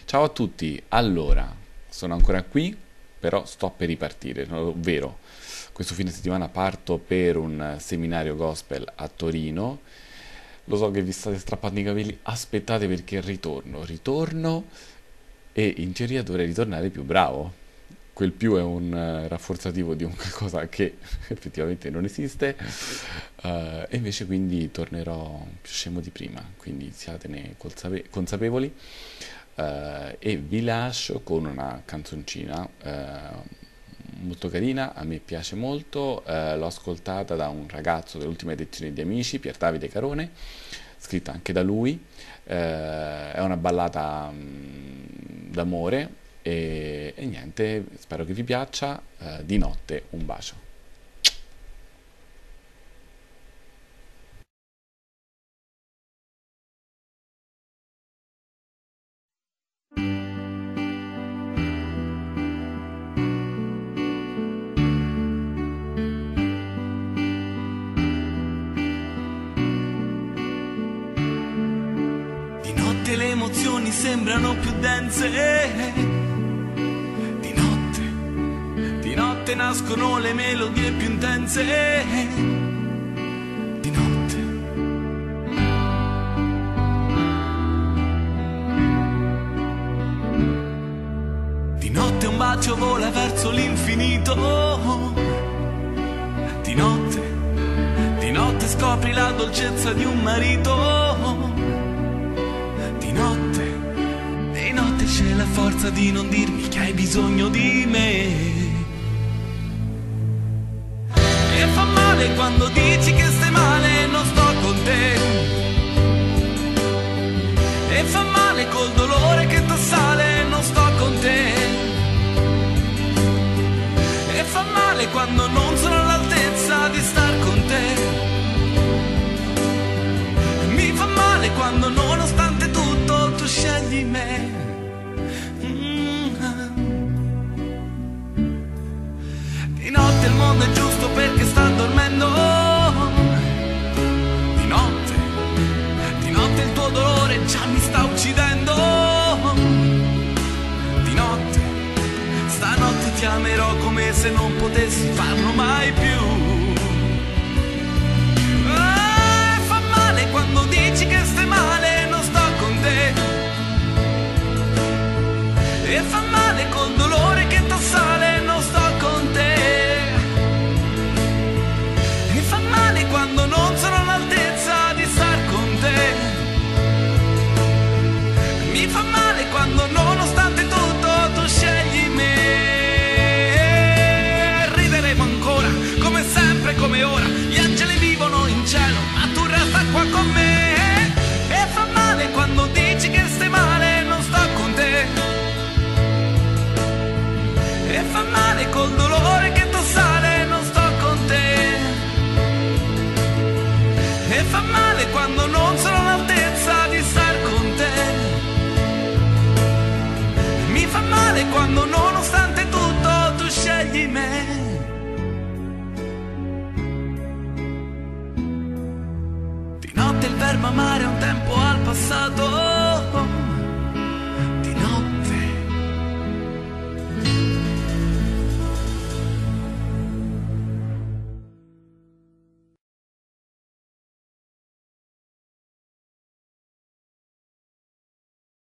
Ciao a tutti, allora, sono ancora qui, però sto per ripartire, ovvero questo fine settimana parto per un seminario gospel a Torino. Lo so che vi state strappando i capelli, aspettate perché ritorno e in teoria dovrei ritornare più bravo. Quel più è un rafforzativo di un qualcosa che effettivamente non esiste, e invece quindi tornerò più scemo di prima, quindi siatene consapevoli. E vi lascio con una canzoncina molto carina, a me piace molto, l'ho ascoltata da un ragazzo delle ultime edizioni di Amici, Pier Davide Carone, scritta anche da lui. È una ballata d'amore e niente, spero che vi piaccia. Di notte un bacio. Di notte le emozioni sembrano più dense. Di notte nascono le melodie più intense. Di notte. Di notte un bacio vola verso l'infinito. Di notte scopri la dolcezza di un marito. Di notte c'è la forza di non dirmi che hai bisogno di me. E fa male quando dici che stai male e non sto con te. E fa male col dolore che t'assale e non sto con te. E fa male quando non sono all'altezza di star con te. Mi fa male quando nonostante tutto tu scegli me. Di notte il mondo è giusto perché sta dormendo. Di notte il tuo dolore già mi sta uccidendo. Di notte, stanotte ti amerò come se non potessi farlo mai più. Fa male quando dici che stai male e non sto con te. E fa male col dolore che t'assale e non sto con te. E fa male quando non sono all'altezza di star con te. Mi fa male quando nonostante tutto tu scegli me. Rideremo ancora, come sempre, come ora. Gli angeli vivono in cielo, ma tu resta qua con me. E fa male quando dici che stai male e non sto con te. E fa male col dolore che t'assale e non sto con te. E fa male quando non sono all'altezza di star con te. Mi fa male quando nonostante tutto tu scegli me. Di notte il verbo amare un tempo al passato.